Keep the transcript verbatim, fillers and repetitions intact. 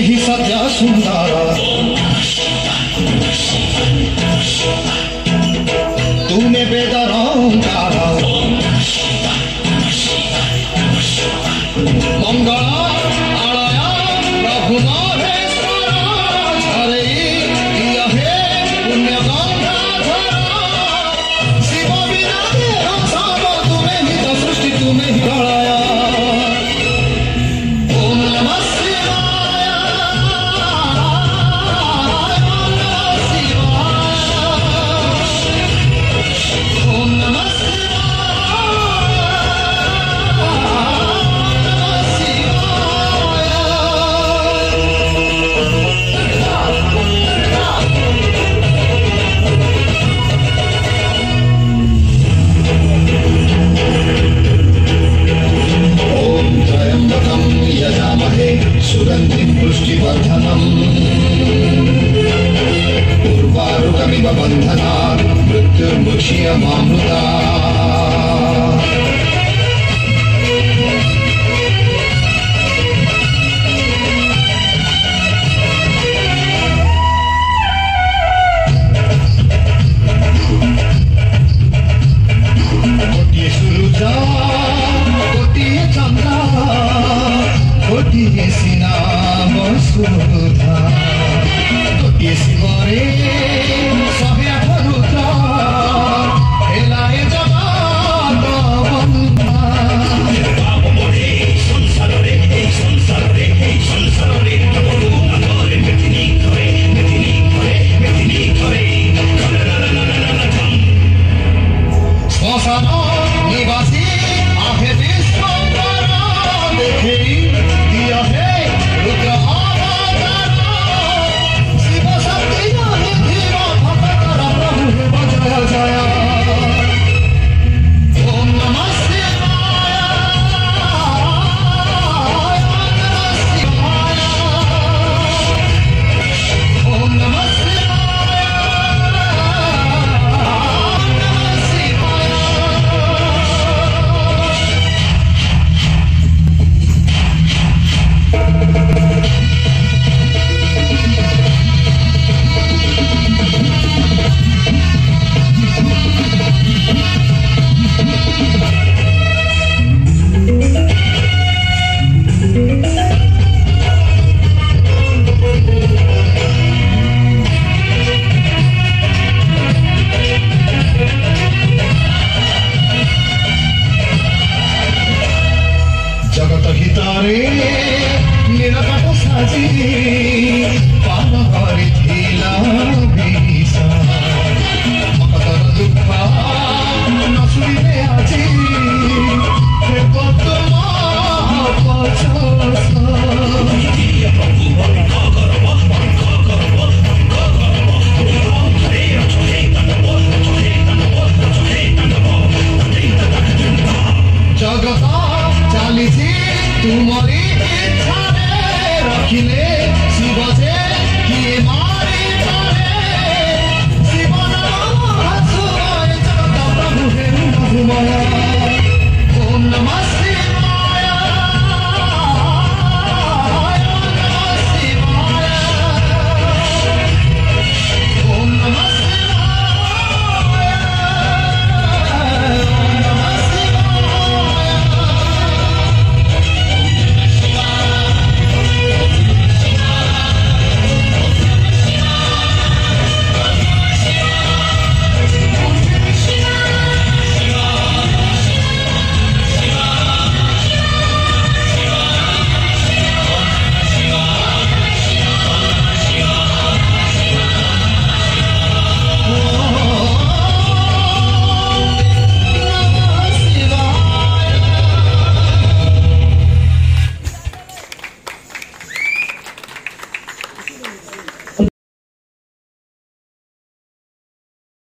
ही सत्य सुंदर तूने बेदरंकार मंगल आलया प्रभु महेश्वर झरे दिया हे पुण्य गंगाधर शिव बिना तेरा सब तुम्हें ही तो सृष्टि तुम्हें ही गढ़ाया। ओम नमः शिवाय ओम नमः सुगंधिं पुष्टिवर्धनम् उर्वारुकमिव बन्धनात् मृत्युर्मुच्यमामृता। गोटिए सूरज गोटिए चंद्र गोटिए सीना वसुधा गोटिए शिवरे शहे आठ रुद्र हेलाए जगत बंधा। श्मशान निवासी आहे विश्वंभर देखे दिया है रुद्र अवतार शिव शक्ति धीर भक्तर प्रभु हे बजय जय। ओम नमः शिवाय ओम नमः शिवाय जगत हितारे निरकट साजी पान करिथिला